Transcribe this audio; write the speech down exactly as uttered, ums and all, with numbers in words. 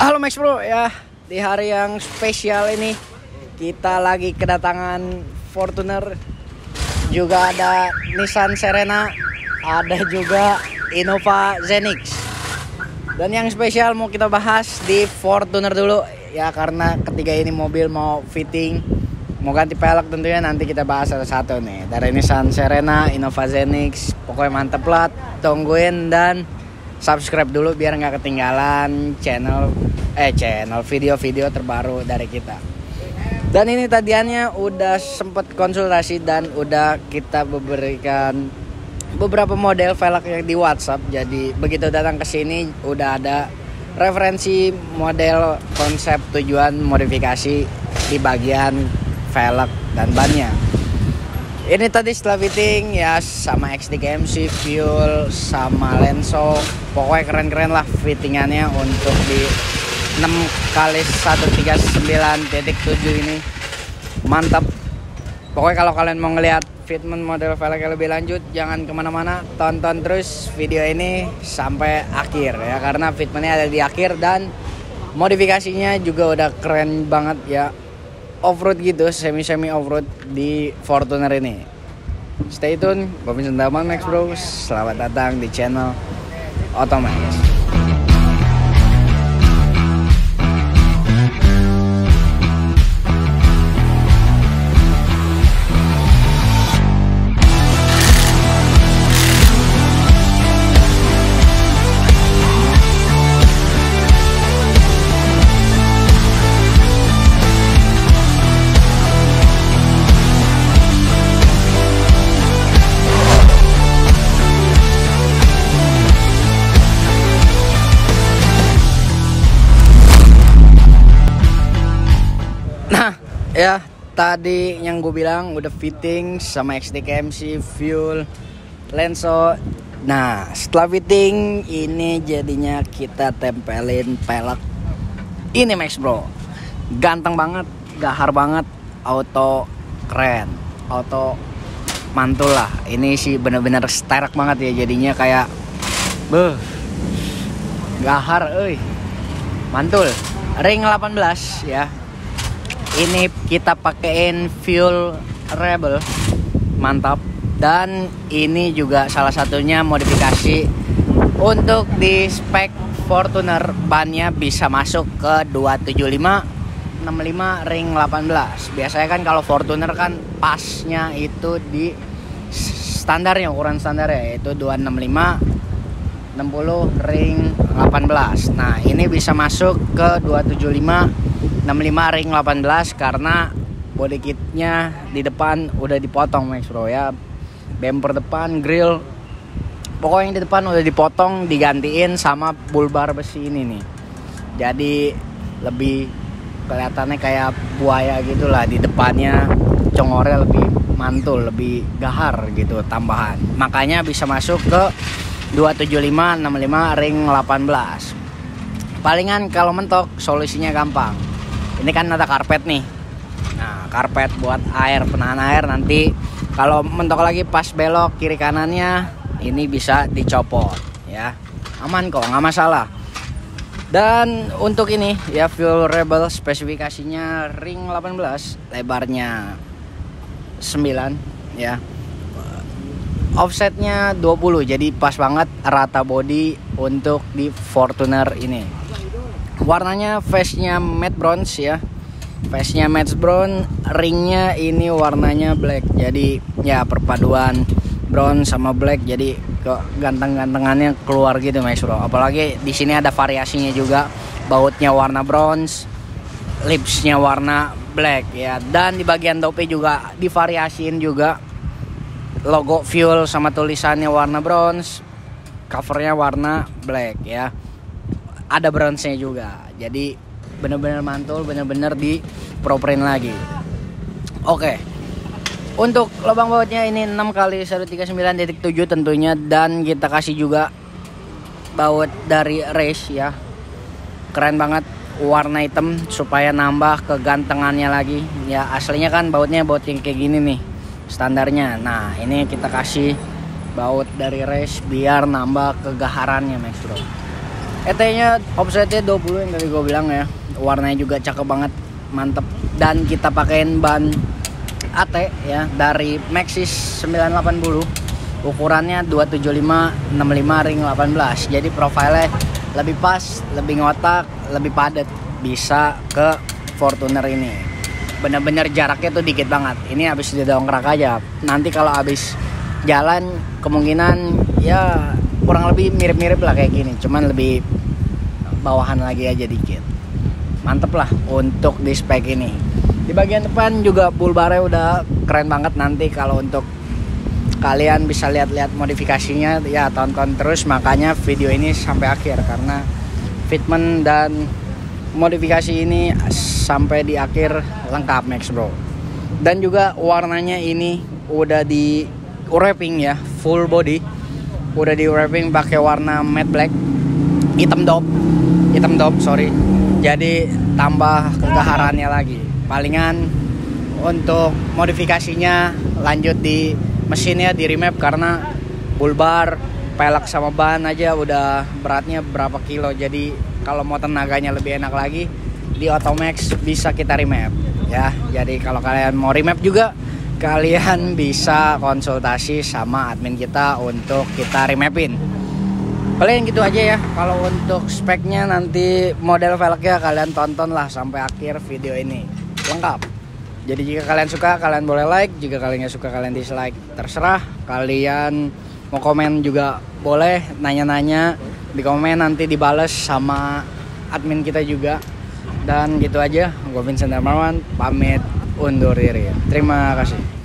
Halo Max Bro ya, di hari yang spesial ini kita lagi kedatangan Fortuner, juga ada Nissan Serena, ada juga Innova Zenix. Dan yang spesial mau kita bahas di Fortuner dulu ya, karena ketiga ini mobil mau fitting, mau ganti pelek tentunya, nanti kita bahas satu-satu nih. Dari Nissan Serena, Innova Zenix, pokoknya mantep lah, tungguin dan subscribe dulu biar nggak ketinggalan channel eh channel video-video terbaru dari kita. Dan ini tadiannya udah sempet konsultasi dan udah kita berikan beberapa model velg yang di WhatsApp. Jadi begitu datang ke sini udah ada referensi model, konsep, tujuan, modifikasi di bagian velg dan bannya. Ini tadi setelah fitting ya sama X D K M C, fuel, sama lenso. Pokoknya keren-keren lah fittingannya untuk di enam kali seratus tiga puluh sembilan titik tujuh ini. Mantap. Pokoknya kalau kalian mau ngelihat fitment model velg yang lebih lanjut, jangan kemana-mana, tonton terus video ini sampai akhir ya, karena fitmentnya ada di akhir dan modifikasinya juga udah keren banget ya. Off-road gitu, semi-semi off-road di Fortuner ini. Stay tune, gue Vincent Daman Max Bro. Selamat datang di channel Otomatis. Ya, tadi yang gue bilang udah fitting sama X D K M C, fuel, lenso. Nah, setelah fitting ini jadinya kita tempelin pelek ini Max Bro. Ganteng banget, gahar banget, auto keren, auto mantul lah. Ini sih bener-bener sterek banget ya, jadinya kayak beuh, gahar euy. Mantul. Ring delapan belas ya. Ini kita pakein fuel Rebel, mantap. Dan ini juga salah satunya modifikasi untuk di spek Fortuner, bannya bisa masuk ke dua tujuh lima enam lima ring delapan belas. Biasanya kan kalau Fortuner kan pasnya itu di standarnya, ukuran standar ya, itu dua enam lima enam puluh ring delapan belas. Nah, ini bisa masuk ke dua tujuh lima enam lima ring delapan belas karena body kitnya di depan udah dipotong Max Bro ya. Bumper depan, grill, pokoknya yang di depan udah dipotong, digantiin sama bull bar besi ini nih. Jadi lebih kelihatannya kayak buaya gitulah di depannya, congornya lebih mantul, lebih gahar gitu tambahan. Makanya bisa masuk ke dua tujuh lima enam lima ring delapan belas. Palingan kalau mentok solusinya gampang. Ini kan ada karpet nih. Nah, karpet buat air, penahan air, nanti kalau mentok lagi pas belok kiri kanannya ini bisa dicopot ya. Aman kok, nggak masalah. Dan untuk ini ya fuel Rebel, spesifikasinya ring delapan belas, lebarnya sembilan ya. Offsetnya dua puluh, jadi pas banget rata body untuk di Fortuner ini. Warnanya face-nya matte bronze ya. Face-nya matte bronze, ringnya ini warnanya black. Jadi ya perpaduan bronze sama black, jadi ke ganteng-gantengannya keluar gitu Mas Bro. Apalagi di sini ada variasinya juga. Bautnya warna bronze, lipsnya warna black ya. Dan di bagian topi juga divariasiin juga. Logo fuel sama tulisannya warna bronze, covernya warna black ya. Ada bronze-nya juga. Jadi bener-bener mantul, bener-bener di properin lagi. Oke. Untuk lubang bautnya ini enam kali seratus tiga puluh sembilan titik tujuh tentunya, dan kita kasih juga baut dari Race ya. Keren banget, warna hitam supaya nambah kegantengannya lagi. Ya aslinya kan bautnya baut yang kayak gini nih standarnya. Nah, ini kita kasih baut dari Race biar nambah kegaharannya Max Bro. E T-nya offsetnya dua puluh yang tadi gue bilang ya. Warnanya juga cakep banget, mantep. Dan kita pakein ban A T ya dari Maxxis sembilan delapan nol. Ukurannya dua tujuh lima enam lima ring delapan belas. Jadi profilnya lebih pas, lebih ngotak, lebih padat. Bisa ke Fortuner ini. Bener-bener jaraknya tuh dikit banget. Ini habis didongkrak aja. Nanti kalau habis jalan kemungkinan ya kurang lebih mirip-mirip lah kayak gini. Cuman lebih bawahan lagi aja dikit. Mantep lah untuk di spek ini. Di bagian depan juga bull barnya udah keren banget. Nanti kalau untuk kalian bisa lihat-lihat modifikasinya ya, tonton terus makanya video ini sampai akhir karena fitment dan modifikasi ini sampai di akhir lengkap Max Bro. Dan juga warnanya ini udah di wrapping ya, full body udah di wrapping pakai warna matte black, hitam dop, hitam dop sorry. Jadi tambah kegaharannya lagi. Palingan untuk modifikasinya lanjut di mesinnya di remap karena bull bar, pelek sama ban aja udah beratnya berapa kilo. Jadi kalau mau tenaganya lebih enak lagi di Otomax bisa kita remap ya. Jadi kalau kalian mau remap juga kalian bisa konsultasi sama admin kita untuk kita remapin. Paling gitu aja ya. Kalau untuk speknya nanti model velgnya kalian tonton lah sampai akhir video ini lengkap. Jadi jika kalian suka kalian boleh like, jika kalian nggak suka kalian dislike, terserah. Kalian mau komen juga boleh, nanya-nanya di komen nanti dibales sama admin kita juga. Dan gitu aja, gue Vincent Darmawan pamit undur diri. Terima kasih.